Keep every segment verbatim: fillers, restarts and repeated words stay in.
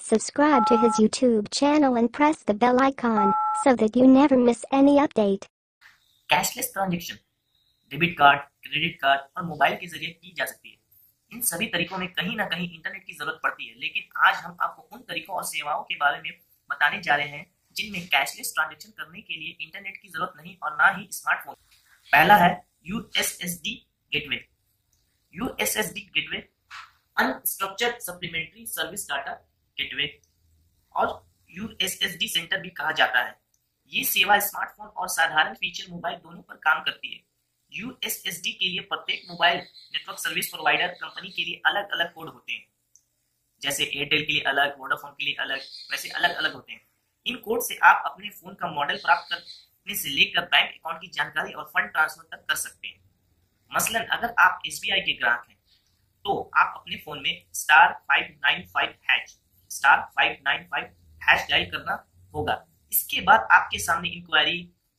Subscribe to his YouTube channel and press the bell icon so that you never miss any update. Cashless transaction debit card, credit card और mobile के जरिए की जा सकती है। इन सभी तरीकों में कहीं ना कहीं इंटरनेट की जरूरत पड़ती है, लेकिन आज हम आपको उन तरीकों और सेवाओं के बारे में बताने जा रहे हैं जिनमें कैशलेस ट्रांजैक्शन करने के लिए इंटरनेट की जरूरत नहीं और ना ही स्मार्टफोन। पहला है USSD gateway. USSD gateway unstructured supplementary service data gateway और यूएसएसडी सेंटर भी कहा जाता है। ये सेवा स्मार्टफोन और साधारण फीचर मोबाइल दोनों पर काम करती है। यूएसएसडी के लिए प्रत्येक mobile network service provider company के लिए अलग अलग कोड होते हैं, जैसे एयरटेल के लिए अलग, वोडाफोन के लिए अलग, वैसे अलग अलग होते हैं। इन कोड से आप अपने फोन का मॉडल प्राप्त करने से लेकर बैंक अकाउंट की जानकारी और फंड ट्रांसफर तक कर सकते हैं। मसलन अगर आप एसबीआई के ग्राहक हैं तो आप अपने फोन में star five nine five hash star five nine five hash dial करना होगा। इसके बाद आपके सामने inquiry,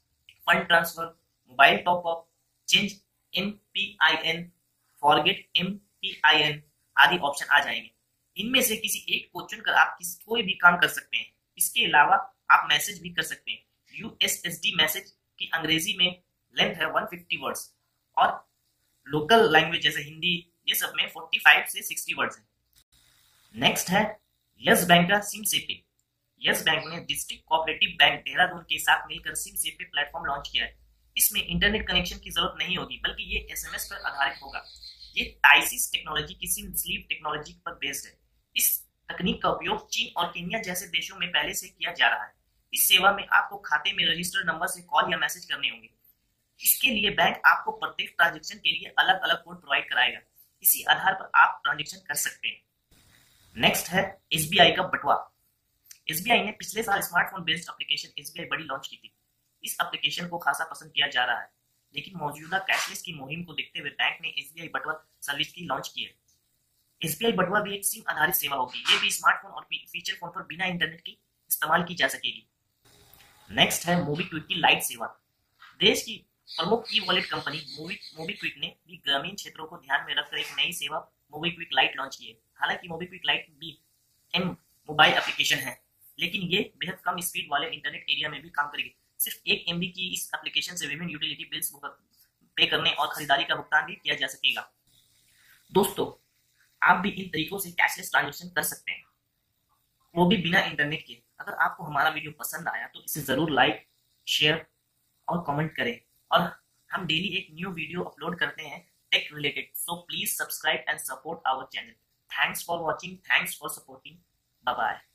fund transfer, mobile top up, change M P I N, forget M P I N आदि ऑप्शन आ जाएंगे। इनमें से किसी एक को चुनकर आप किसी कोई भी काम कर सकते हैं। इसके अलावा आप मैसेज भी कर सकते हैं। यूएसएसडी मैसेज की अंग्रेजी में लेंथ है वन फिफ्टी वर्ड्स और लोकल लैंग्वेज जैसे हिंदी ये सब में पैंतालीस से साठ वर्ड्स हैं। नेक्स्ट है यस बैंक का सिम से पे। यस बैंक ने डिस्ट्रिक्ट कोऑपरेटिव बैंक देहरादून के साथ मिलकर सिम से पे प्लेटफॉर्म लॉन्च किया है। इसमें इंटरनेट कनेक्शन की जरूरत नहीं होगी, बल्कि ये एसएमएस पर आधारित होगा। ये आईसी टेक्नोलॉजी की सिम स्लीव टेक्नोलॉजी पर बेस्ड है। इस तकनीक का उपयोग चीन और केन्या जैसे देशों में पहले से किया जा रहा है। इस सेवा में आपको खाते में रजिस्टर्ड नंबर से कॉल या मैसेज करने होंगे। इसके लिए बैंक आपको प्रत्येक ट्रांजेक्शन के लिए अलग अलग कोड प्रोवाइड कराएगा। इसी आधार पर आप ट्रांजेक्शन कर सकते हैं। नेक्स्ट है एसबीआई का बटुआ। एसबीआई ने पिछले साल smartphone based application SBI Buddy launch की थी। इस एप्लीकेशन को खासा पसंद किया जा रहा है, लेकिन मौजूदा कैशलेस की मुहिम को देखते हुए बैंक ने एसबीआई बटुआ सर्विस की लॉन्च की है। एसबीआई बटुआ भी एक सिम आधारित सेवा होगी। ये भी स्मार्टफोन और फीचर फोन पर बिना इंटरनेट के इस्तेमाल की जा सकेगी। नेक्स्ट है मोबीक्विक की लाइट सेवा। देश की प्रमुख ई वॉलेट कंपनी मोबीक्विक ने भी ग्रामीण क्षेत्रों को ध्यान में रखकर एक नई सेवा मोबीक्विक लाइट लॉन्च की है। हालांकि मोबीक्विक लाइट भी एम मोबाइल एप्लीकेशन है, लेकिन ये बेहद कम स्पीड वाले इंटरनेट एरिया में भी काम करेगी। सिर्फ एक एमबी की इस एप्लीकेशन से विभिन्न यूटिलिटी बिल्स पे करने और खरीदारी का भुगतान भी किया जा सकेगा। दोस्तों, आप भी इन तरीकों से कैशलेस ट्रांजैक्शन कर सकते हैं, वो भी बिना इंटरनेट के। अगर आपको हमारा वीडियो पसंद आया तो इसे जरूर लाइक, शेयर और कमेंट करें। और हम डेली एक न्यू वीडियो अपलोड करते हैं tech related, so please subscribe and support our channel. Thanks for watching, thanks for supporting, bye bye.